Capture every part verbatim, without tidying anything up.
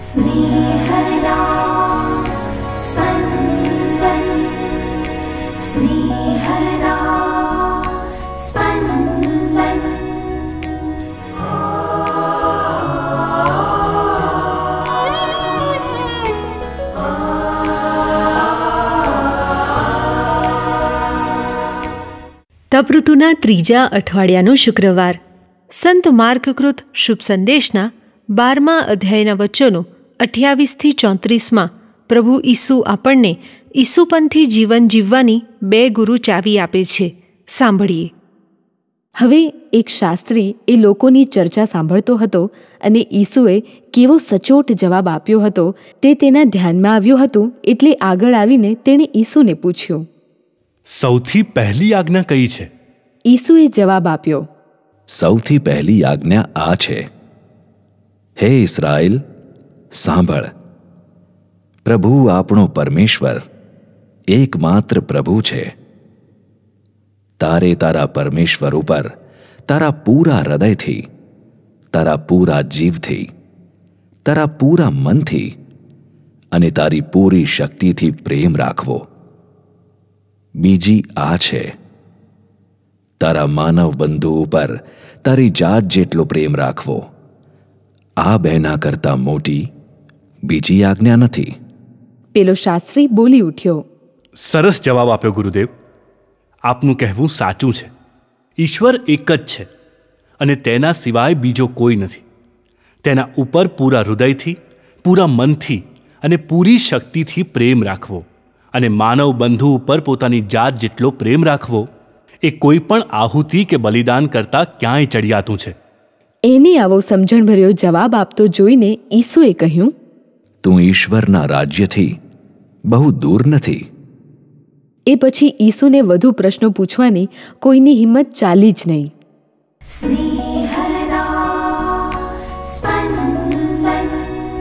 स्नेहदा स्पन्दन स्नेहदा स्पन्दन। તપ ઋતુના ત્રીજા અઠવાડિયાનો શુક્રવાર સંત માર્કકૃત શુભ સંદેશના બારમા અધ્યાયના વચનો અઠ્યાવીસથી ચોત્રીસમાં પ્રભુ ઈસુ આપણને ઈસુપંથી જીવન જીવવાની બે ગુરુ ચાવી આપે છે. સાંભળીએ. હવે એક શાસ્ત્રી એ લોકોની ચર્ચા સાંભળતો હતો અને ઈસુએ કેવો સચોટ જવાબ આપ્યો હતો તે તેના ધ્યાનમાં આવ્યું હતું. એટલે આગળ આવીને તેણે ઈસુને પૂછ્યું, સૌથી પહેલી આજ્ઞા કઈ છે? ઈસુએ જવાબ આપ્યો, સૌથી પહેલી આજ્ઞા આ છે, હે ઇસ્રાએલ, સાંભળ, પ્રભુ આપણો પરમેશ્વર એકમાત્ર પ્રભુ છે. તારે તારા પરમેશ્વર ઉપર તારા પૂરા હૃદયથી, તારા પૂરા જીવથી, તારા પૂરા મનથી અને તારી પૂરી શક્તિથી પ્રેમ રાખવો. બીજી આ છે, તારા માનવ બંધુ ઉપર તારી જાત જેટલો પ્રેમ રાખવો. આ બેના કરતાં મોટી બીજી આજ્ઞા નથી. પેલો શાસ્ત્રી બોલી ઉઠ્યો, સરસ જવાબ આપ્યો ગુરુદેવ. આપનું કહેવું સાચું છે. ઈશ્વર એક જ છે અને તેના સિવાય બીજો કોઈ નથી. તેના ઉપર પૂરા હૃદયથી, પૂરા મનથી અને પૂરી શક્તિથી પ્રેમ રાખવો અને માનવ બંધુ ઉપર પોતાની જાત જેટલો પ્રેમ રાખવો એ કોઈ પણ આહુતિ કે બલિદાન કરતાં ક્યાંય ચડિયાતું છે. એને આવો સમજણભર્યો જવાબ આપતો જોઈને ઈસુએ કહ્યું, તું ઈશ્વરના રાજ્યથી બહુ દૂર નથી. એ પછી ઈસુને વધુ પ્રશ્નો પૂછવાની કોઈની હિંમત ચાલી જ નહીં. સ્નેહदा સ્પन्दન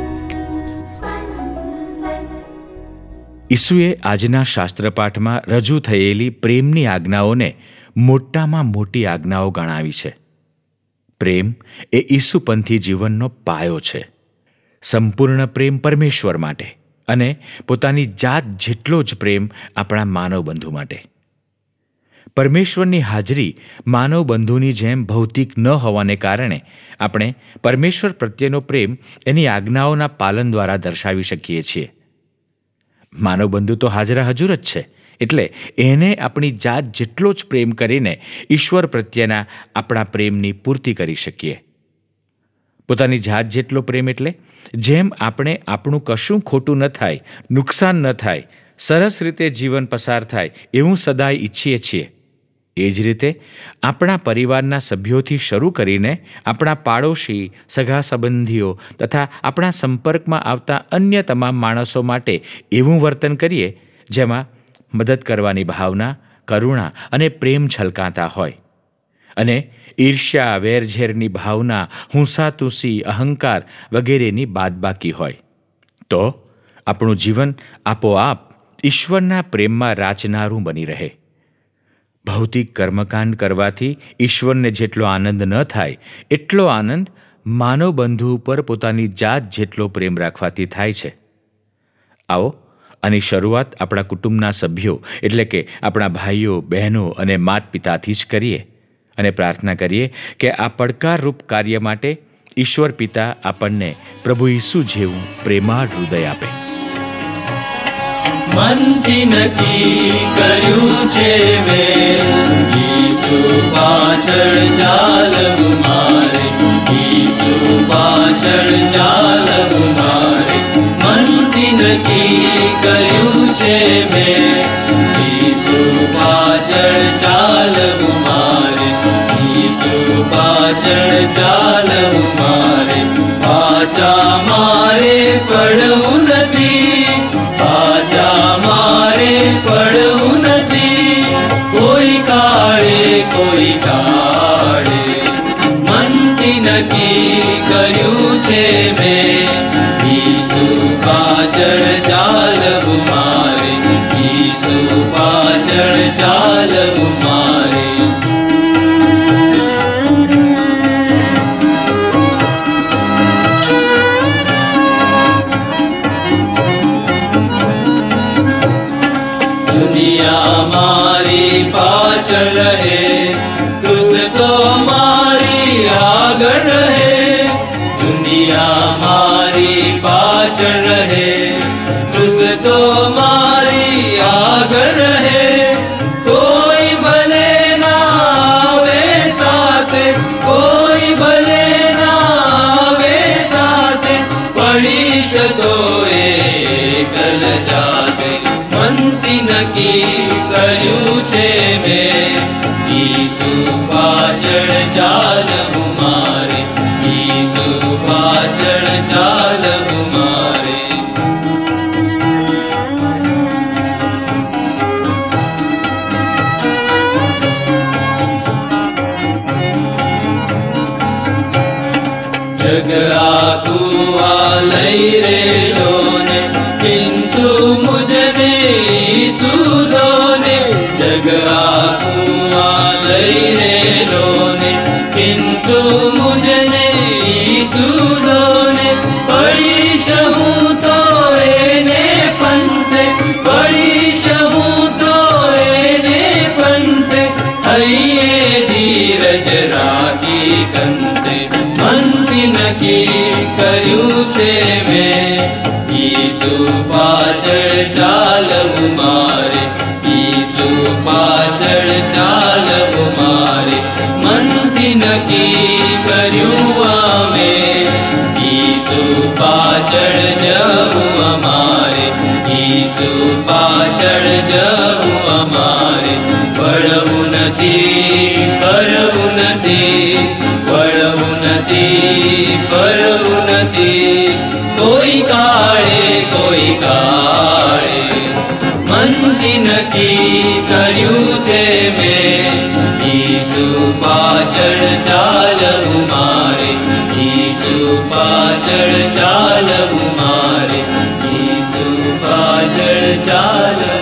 સ્પन्दન। ઈસુએ આજના શાસ્ત્રપાઠમાં રજૂ થયેલી પ્રેમની આજ્ઞાઓને મોટામાં મોટી આજ્ઞાઓ ગણાવી છે. પ્રેમ એ ઈસુપંથી જીવનનો પાયો છે. સંપૂર્ણ પ્રેમ પરમેશ્વર માટે અને પોતાની જાત જેટલો જ પ્રેમ આપણા માનવ બંધુ માટે. પરમેશ્વરની હાજરી માનવ બંધુની જેમ ભૌતિક ન હોવાને કારણે આપણે પરમેશ્વર પ્રત્યેનો પ્રેમ એની આજ્ઞાઓના પાલન દ્વારા દર્શાવી શકીએ છીએ. માનવ બંધુ તો હાજરા હજુર જ છે, એટલે એને આપણી જાત જેટલો જ પ્રેમ કરીને ઈશ્વર પ્રત્યેના આપણા પ્રેમની પૂર્તિ કરી શકીએ. પોતાની જાત જેટલો પ્રેમ એટલે જેમ આપણે આપણું કશું ખોટું ન થાય, નુકસાન ન થાય, સરસ રીતે જીવન પસાર થાય એવું સદાય ઈચ્છીએ છીએ. એ જ રીતે આપણા પરિવારના સભ્યોથી શરૂ કરીને આપણા પાડોશી, સગા સંબંધીઓ તથા આપણા સંપર્કમાં આવતા અન્ય તમામ માણસો માટે એવું વર્તન કરીએ જેમાં મદદ કરવાની ભાવના, કરુણા અને પ્રેમ છલકાતા હોય અને ઈર્ષ્યા, વેરઝેરની ભાવના, હુંસાતુસી, અહંકાર વગેરેની બાદબાકી હોય, તો આપણું જીવન આપોઆપ ઈશ્વરના પ્રેમમાં રાચનારું બની રહે. ભૌતિક કર્મકાંડ કરવાથી ઈશ્વરને જેટલો આનંદ ન થાય એટલો આનંદ માનવ બંધુ ઉપર પોતાની જાત જેટલો પ્રેમ રાખવાથી થાય છે. આવો આની શરૂઆત આપણા કુટુંબના સભ્યો એટલે કે આપણા ભાઈઓ, બહેનો અને માત પિતાથી જ કરીએ અને પ્રાર્થના કરીએ કે આ પડકારરૂપ કાર્ય માટે ઈશ્વર પિતા આપણને પ્રભુ ઈસુ જેવું પ્રેમાળ હૃદય આપે. મનથી નક્કી કર્યું છે મેં, ઈસુ પાછળ ચાલવું મારે, ઈસુ પાછળ ચાલવું મારે. મનથી નક્કી કર્યું છે મેં, ઈસુ પાછળ ચાલવું મારે, ઈસુ પાછળ ચાલવું મારે. પાછા મારે પડવું નથી, પાછા મારે પડવું નથી, કોઈ કાળે કોઈ કાળે. મનથી નક્કી કર્યું છે મેં, ઈસુ પાછળ ચાલવું મારે, ઈસુ પાછળ ચાલવું મારે. દુનિયા મારી પાછળ રહે, ક્રુસ તો મારી આગળ રહે. કોઈ ભલે ના આવે સાથે, કોઈ ભલે ના આવે સાથે, પડીશ તો એકલ જાતે. મનથી નક્કી કર્યું છે મેં, ઈસુ પાછળ ચાલવું મારે, ઈસુ પાછળ ચાલવું મારે. જગ આખું આ લઈ રેલો ને, કિંતુ મુજને ઈસુ દોને. જગ આખું આ લઈ રેલો ને, કિંતુ મુજને ઈસુ દોને. પડીશ હું તો એને પંથે, પડીશ હું તો એને પંથે, હૈયે ધીરજ રાખી કંતે. મનથી નક્કી કર્યું છે મેં, ઈસુ પાછળ ચાલવું મારે, ઈસુ પાછળ ચાલવું મારે. મનથી નક્કી કર્યું અમે, ઈસુ પાછળ જવું અમારે, ઈસુ પાછળ જવું અમારે. પડવું નથી, કરવું નથી, પડવું નથી, પરવું નથી, કોઈ કાળે કોઈ કાળે. મનથી નક્કી કર્યું છે મેં, ઈસુ પાછળ ચાલવું મારે, ઈસુ પાછળ ચાલવું મારે, ઈસુ પાછળ ચાલવું.